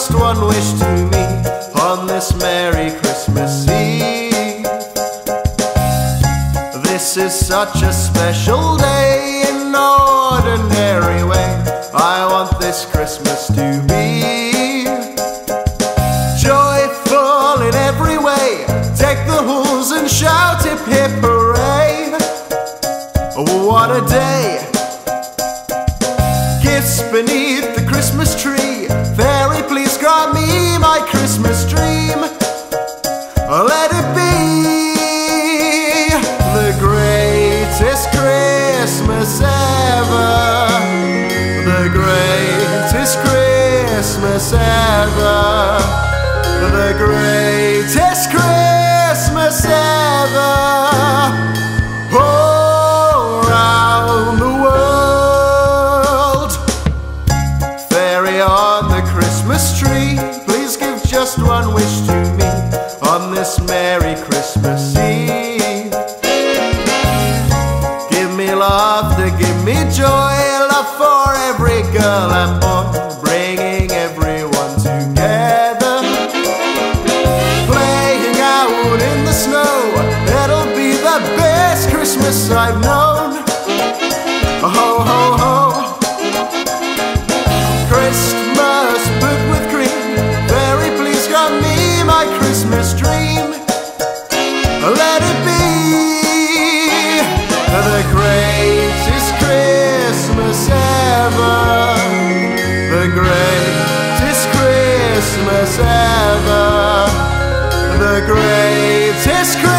just one wish to me on this Merry Christmas Eve. This is such a special day in no ordinary way. I want this Christmas to be joyful in every way. Take the halls and shout hip hip hooray. What a day! Gifts beneath the Christmas tree. Fairy, please grant me my Christmas dream. Let it be the greatest Christmas ever. The greatest Christmas ever. The greatest Christmas ever. All around the world. Fairy on the Christmas tree, please give just one wish to me on this Merry Christmas Eve. Give me laughter, give me joy, love for every girl and boy, bringing everyone together. Playing out in the snow, it'll be the best Christmas I've known. Ho ho ho. Christmas book with cream. Fairy, please grant me my Christmas dream. Let it be the greatest Christmas ever. The greatest Christmas ever. The greatest Christmas